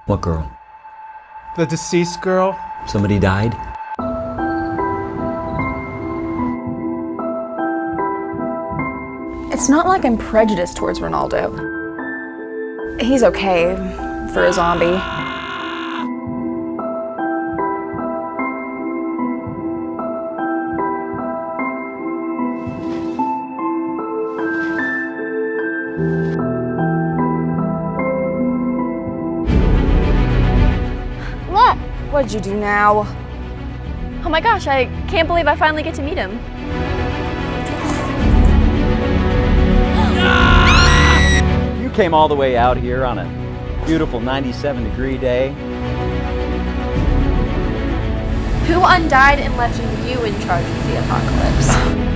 What girl? The deceased girl? Somebody died? It's not like I'm prejudiced towards Ronaldo. He's okay for a zombie. What? What'd you do now? Oh my gosh, I can't believe I finally get to meet him. You came all the way out here on a beautiful 97-degree day. Who undied and left you in charge of the apocalypse?